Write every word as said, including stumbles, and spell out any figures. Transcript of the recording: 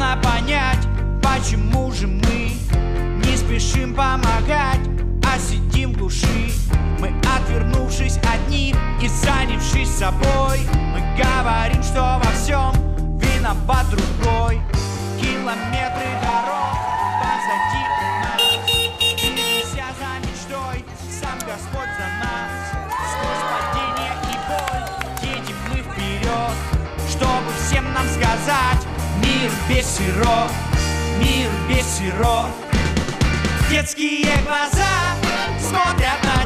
Трудно понять, почему же мы не спешим помогать, а сидим в глуши. Мы, отвернувшись одни и занявшись собой, мы говорим, что во всем виноват другой. Километры дорог позади нас, и неся за мечтой, сам Господь за нас. Сквозь падение и боль едем мы вперед, чтобы всем нам сказать: мир без сирот, мир без сирот. Детские глаза смотрят на